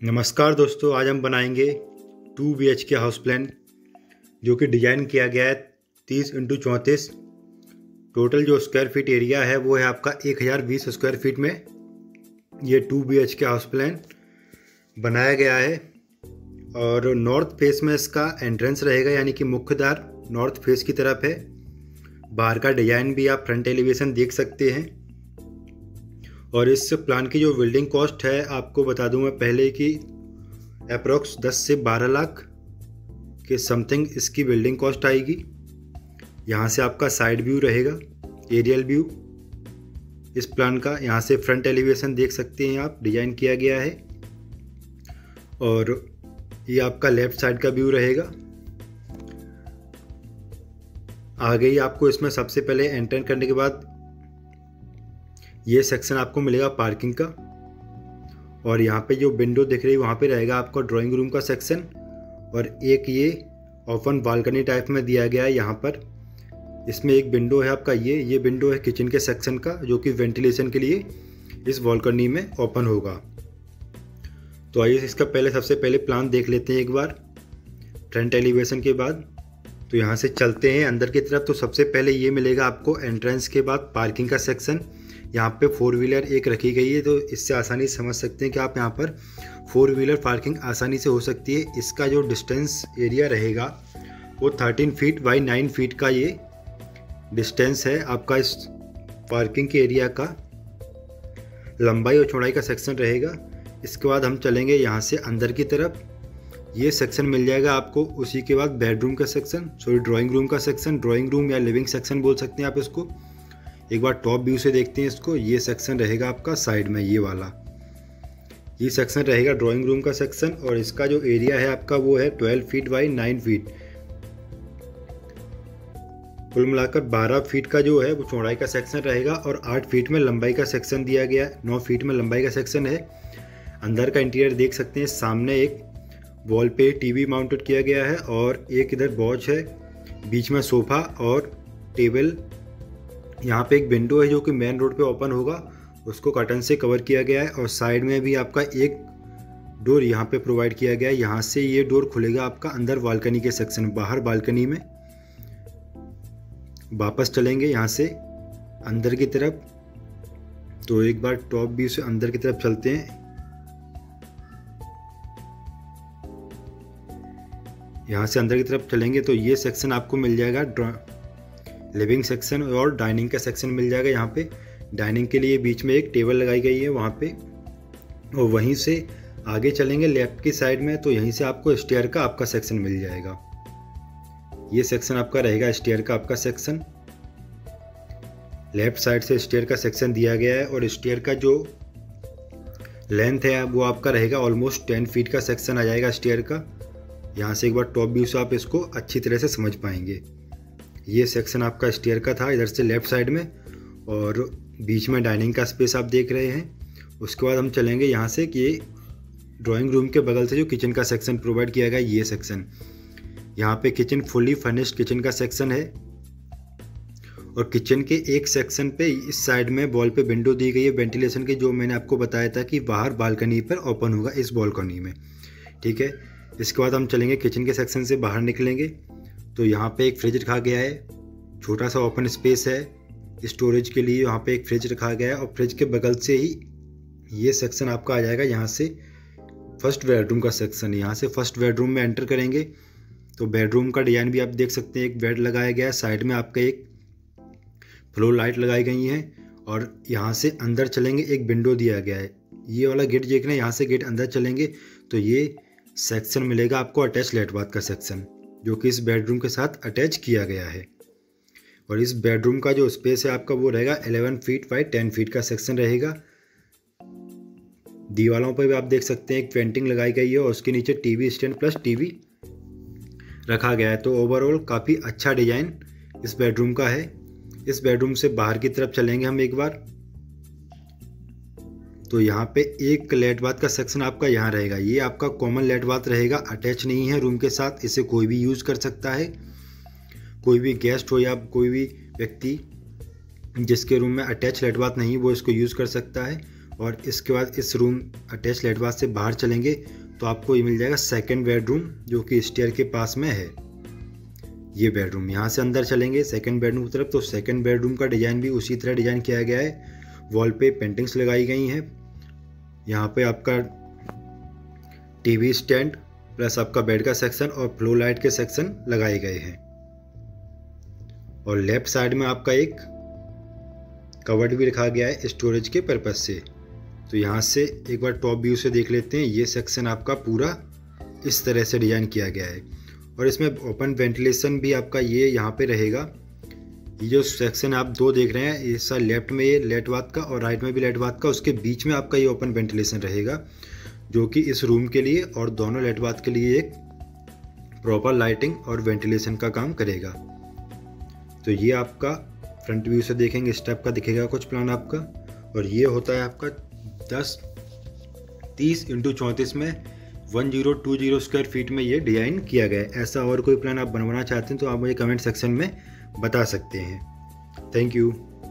नमस्कार दोस्तों, आज हम बनाएंगे 2 BHK हाउस प्लान जो कि डिज़ाइन किया गया है 30x34। टोटल जो स्क्वायर फीट एरिया है वो है आपका 1020 स्क्वायर फीट में ये 2 BHK हाउस प्लान बनाया गया है। और नॉर्थ फेस में इसका एंट्रेंस रहेगा, यानी कि मुख्य द्वार नॉर्थ फेस की तरफ है। बाहर का डिज़ाइन भी आप फ्रंट एलिवेशन देख सकते हैं। और इस प्लान की जो बिल्डिंग कॉस्ट है आपको बता दूं मैं पहले कि अप्रोक्स 10 से 12 लाख के समथिंग इसकी बिल्डिंग कॉस्ट आएगी। यहाँ से आपका साइड व्यू रहेगा, एरियल व्यू इस प्लान का। यहाँ से फ्रंट एलिवेशन देख सकते हैं आप, डिज़ाइन किया गया है। और ये आपका लेफ्ट साइड का व्यू रहेगा। आगे ही आपको इसमें सबसे पहले एंटर करने के बाद ये सेक्शन आपको मिलेगा पार्किंग का। और यहाँ पे जो विंडो दिख रही है वहाँ पे रहेगा आपका ड्राइंग रूम का सेक्शन। और एक ये ओपन बालकनी टाइप में दिया गया है यहाँ पर। इसमें एक विंडो है आपका, ये विंडो है किचन के सेक्शन का, जो कि वेंटिलेशन के लिए इस बालकनी में ओपन होगा। तो आइए इसका सबसे पहले प्लान देख लेते हैं एक बार फ्रंट एलिवेशन के बाद। तो यहाँ से चलते हैं अंदर की तरफ। तो सबसे पहले ये मिलेगा आपको एंट्रेंस के बाद पार्किंग का सेक्शन। यहाँ पे 4 व्हीलर एक रखी गई है, तो इससे आसानी से समझ सकते हैं कि आप यहाँ पर 4 व्हीलर पार्किंग आसानी से हो सकती है। इसका जो डिस्टेंस एरिया रहेगा वो 13 फीट बाई 9 फीट का ये डिस्टेंस है आपका। इस पार्किंग के एरिया का लंबाई और चौड़ाई का सेक्शन रहेगा। इसके बाद हम चलेंगे यहाँ से अंदर की तरफ। ये सेक्शन मिल जाएगा आपको। उसी के बाद बेडरूम का सेक्शन, ड्राइंग रूम का सेक्शन, ड्राइंग रूम या लिविंग सेक्शन बोल सकते हैं आप इसको। एक बार टॉप व्यू से देखते हैं इसको। ये सेक्शन रहेगा आपका साइड में, ये वाला ये सेक्शन रहेगा ड्राइंग रूम का सेक्शन। और इसका जो एरिया है आपका वो है 12 फीट बाई 9 फीट। कुल मिलाकर 12 फीट का जो है वो चौड़ाई का सेक्शन रहेगा और 8 फीट में लंबाई का सेक्शन दिया गया है। 9 फीट में लंबाई का सेक्शन है। अंदर का इंटीरियर देख सकते हैं। सामने एक वॉल पे टीवी माउंटेड किया गया है और एक इधर वॉच है, बीच में सोफा और टेबल। यहाँ पे एक विंडो है जो कि मेन रोड पे ओपन होगा, उसको कर्टन से कवर किया गया है। और साइड में भी आपका एक डोर यहाँ पे प्रोवाइड किया गया है। यहाँ से ये डोर खुलेगा आपका अंदर बालकनी के सेक्शन, बाहर बालकनी में। वापस चलेंगे यहाँ से अंदर की तरफ। तो एक बार टॉप व्यू से अंदर की तरफ चलते हैं। यहाँ से अंदर की तरफ चलेंगे तो ये सेक्शन आपको मिल जाएगा लिविंग सेक्शन और डाइनिंग का सेक्शन मिल जाएगा। यहाँ पे डाइनिंग के लिए बीच में एक टेबल लगाई गई है वहाँ पे। और वहीं से आगे चलेंगे लेफ्ट की साइड में, तो यहीं से आपको स्टेयर का आपका सेक्शन मिल जाएगा। ये सेक्शन आपका रहेगा स्टेयर का आपका सेक्शन। लेफ्ट साइड से स्टेयर का सेक्शन दिया गया है। और स्टेयर का जो लेंथ है वो आपका रहेगा ऑलमोस्ट 10 फीट का सेक्शन आ जाएगा स्टेयर का। यहाँ से एक बार टॉप व्यू से आप इसको अच्छी तरह से समझ पाएंगे। ये सेक्शन आपका स्टेयर का था इधर से लेफ्ट साइड में, और बीच में डाइनिंग का स्पेस आप देख रहे हैं। उसके बाद हम चलेंगे यहाँ से कि ड्राइंग रूम के बगल से जो किचन का सेक्शन प्रोवाइड किया गया ये सेक्शन। यहाँ पे किचन फुली फर्निश्ड किचन का सेक्शन है। और किचन के एक सेक्शन पे इस साइड में वॉल पे विंडो दी गई है वेंटिलेशन की, जो मैंने आपको बताया था कि बाहर बालकनी पर ओपन होगा इस बालकनी में। ठीक है। इसके बाद हम चलेंगे किचन के सेक्शन से बाहर निकलेंगे तो यहाँ पे एक फ्रिज रखा गया है। छोटा सा ओपन स्पेस है स्टोरेज के लिए, यहाँ पे एक फ्रिज रखा गया है। और फ्रिज के बगल से ही ये सेक्शन आपका आ जाएगा। यहाँ से फर्स्ट बेडरूम का सेक्शन। यहाँ से फर्स्ट बेडरूम में एंटर करेंगे तो बेडरूम का डिज़ाइन भी आप देख सकते हैं। एक बेड लगाया गया है, साइड में आपका एक फ्लोर लाइट लगाई गई हैं। और यहाँ से अंदर चलेंगे, एक विंडो दिया गया है। ये वाला गेट देख रहे हैं, यहाँ से गेट अंदर चलेंगे तो ये सेक्शन मिलेगा आपको अटैच लेट बाथ का सेक्शन, जो कि इस बेडरूम के साथ अटैच किया गया है। और इस बेडरूम का जो स्पेस है आपका वो रहेगा 11 फीट बाई 10 फीट का सेक्शन रहेगा। दीवारों पर भी आप देख सकते हैं एक पेंटिंग लगाई गई है और उसके नीचे टीवी स्टैंड प्लस टीवी रखा गया है। तो ओवरऑल काफ़ी अच्छा डिजाइन इस बेडरूम का है। इस बेडरूम से बाहर की तरफ चलेंगे हम एक बार। तो यहाँ पे एक लेट बाथ का सेक्शन आपका यहाँ रहेगा। ये आपका कॉमन लेट बाथ रहेगा, अटैच नहीं है रूम के साथ। इसे कोई भी यूज़ कर सकता है, कोई भी गेस्ट हो या कोई भी व्यक्ति जिसके रूम में अटैच लेट बाथ नहीं वो इसको यूज़ कर सकता है। और इसके बाद इस रूम अटैच लेट बाथ से बाहर चलेंगे तो आपको ये मिल जाएगा सेकंड बेडरूम, जो कि स्टेयर के पास में है। ये बेडरूम, यहाँ से अंदर चलेंगे सेकंड बेडरूम की तरफ, तो सेकंड बेडरूम का डिज़ाइन भी उसी तरह डिज़ाइन किया गया है। वॉल पे पेंटिंग्स लगाई गई हैं। यहाँ पे आपका टीवी स्टैंड प्लस आपका बेड का सेक्शन और फ्लो लाइट के सेक्शन लगाए गए हैं। और लेफ्ट साइड में आपका एक कवर्ड भी रखा गया है स्टोरेज के पर्पज से। तो यहाँ से एक बार टॉप व्यू से देख लेते हैं। ये सेक्शन आपका पूरा इस तरह से डिज़ाइन किया गया है और इसमें ओपन वेंटिलेशन भी आपका ये यहाँ पे रहेगा। ये जो सेक्शन आप दो देख रहे हैं, इस साइड लेफ्ट में ये लेट बाथ का और राइट में भी लेट बाथ का, उसके बीच में आपका ये ओपन वेंटिलेशन रहेगा, जो कि इस रूम के लिए और दोनों लेट बाथ के लिए एक प्रॉपर लाइटिंग और वेंटिलेशन का काम करेगा। तो ये आपका फ्रंट व्यू से देखेंगे, इस टाइप का दिखेगा कुछ प्लान आपका। और ये होता है आपका 30 × 34 में 1020 स्क्वायर फीट में ये डिज़ाइन किया गया है। ऐसा और कोई प्लान आप बनवाना चाहते हैं तो आप मुझे कमेंट सेक्शन में बता सकते हैं। Thank you.